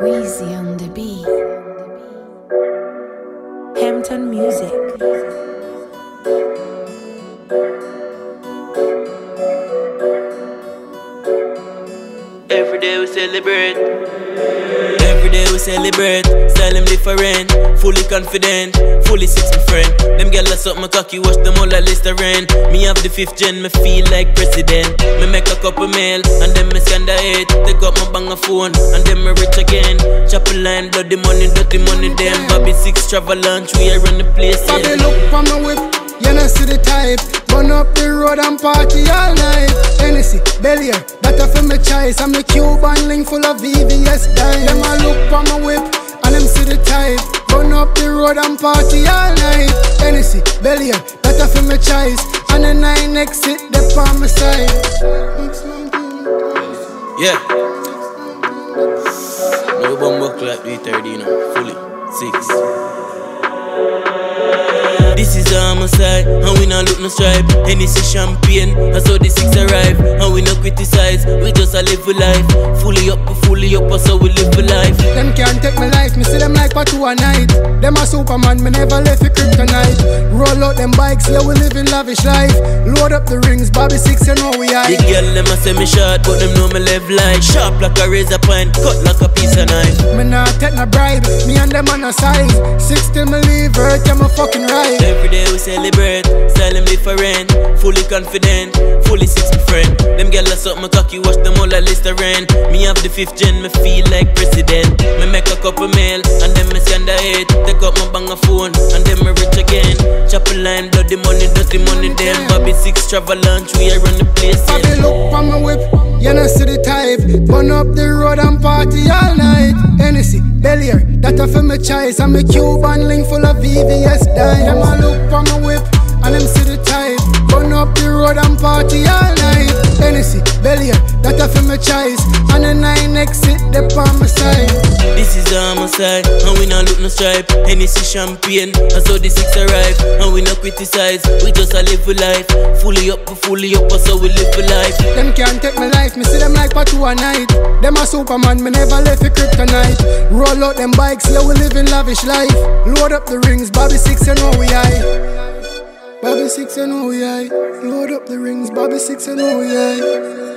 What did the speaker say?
Weezy on the beat. Hampton Music. Every day we celebrate. Every day we celebrate. Style them different, fully confident, fully six my friend. Them gyal suck my cocky, watch them all like Listerine. Me have the 5th gen, me feel like president. Me make a couple mail, and then me send a 8. Take up my banger phone, and then me rich again. Chop a line, bloody money, dirty money. Them Bobby 6 travel lunch, we are run the place. Bobby look for my whip, you know see the type. Run up the road and party all night. Hennessy, Bellier, that a for my choice. I'm the Cuban link full of VVS dime. Them a look for my whip, and them see the type. Run up the road and party all night. Hennessy, Bellier, that a for my choice. And the 9 exit, they on my side. Yeah. No bumbo clap, do it 30, you know, fully 6. This is our homicide, and we not look no stripe. Hennessy champagne, that's how the 6 arrive. And we not criticize, we just a live for life. Fully up, so we live for life. Them can't take my life, me see them like for 2 a night. Them a Superman, me never left for kryptonite. Roll out them bikes, yeah we live in lavish life. Load up the rings, Bobby 6, you know we high. The girl them a say me short, but them know me live life. Sharp like a razor point, cut like a piece of knife. Me not take no bribe, me and them on a side. 6 till me leave Earth, I'm a fucking right. Every day we celebrate, style them different, fully confident, fully 6 my friend. Them gyal suck my cocky, watch them all like Listerine. Me have the 5th gen, me feel like president. Me make a couple mail, and then me send a 8. Take up my banger phone, and then me rich again. Chop a line, bloody money, dirty money. Them Bobby 6 travel lunch, we are run the place. Bobby look for my whip, you know see the type. Run up the road and party all night. Hennessy, Bellier, that a for my choice. I'm a Cuban link full of VVS dime. Them a look for my whip, and them see the type. Run up the road and party all night. Hennessy, Bellier, that a for my choice. And the 9 exit, they on my side. This is our homicide, and we not look no stripe. Hennessy champagne, that's how the 6 arrive. And we not criticize, we just a live for life. Fully up, so we live for life. Them can't take my life, me see them like for 2 a night. Them a Superman, me never left for kryptonite. Roll out them bikes, yeah we live in lavish life. Load up the rings, Bobby 6, you know we high. Bobby 6, you know we high. Load up the rings, Bobby 6, you know we high.